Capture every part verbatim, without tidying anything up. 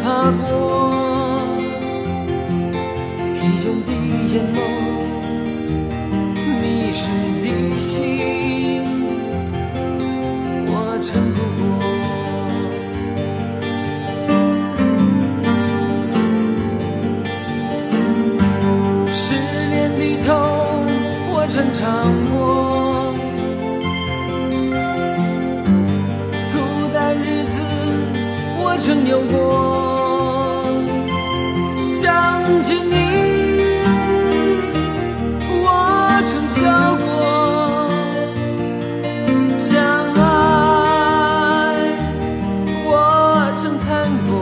爬过，疲倦的眼眸，迷失的心，我撑不过。失恋的痛，我曾尝过，孤单日子我曾有过。想起你，我曾笑过，相爱我曾盼过，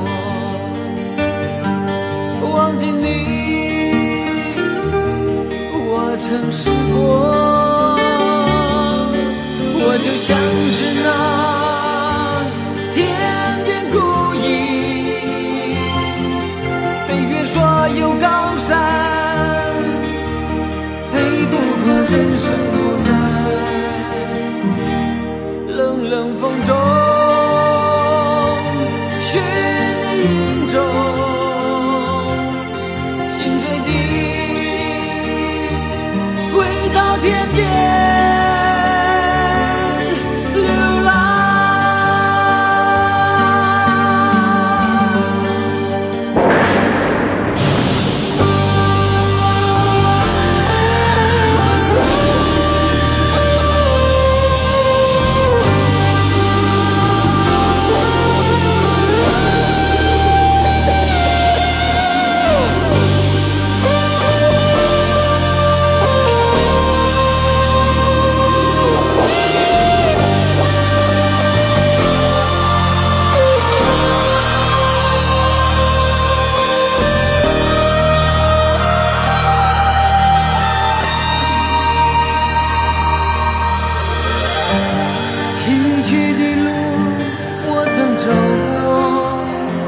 忘记你我曾试过。我就像是那天边孤影，飞越所有高山，飞不过人生无奈。冷冷风中寻你影踪，心碎地回到天边。崎岖的路我曾走过，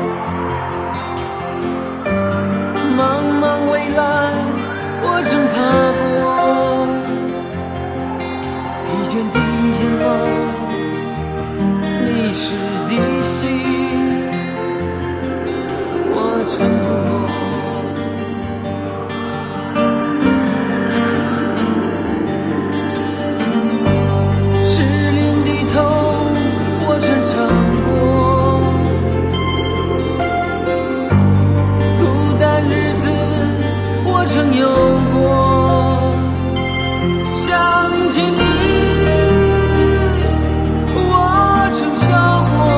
茫茫未来我曾爬过，疲倦的眼眸，迷失的心，我撑不过。曾有过，想起你，我曾笑过，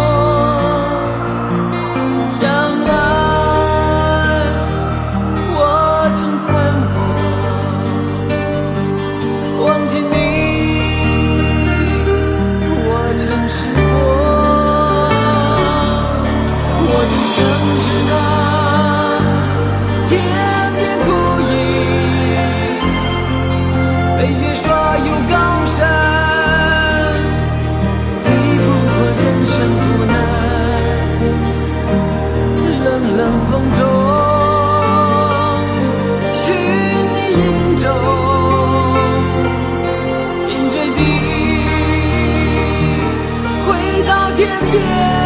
相爱我曾盼过，忘记你我曾试过。我就像是那天边孤影，飞越所有高山，飞不过人生苦难。冷冷风中寻你影踪，心碎地回到天边。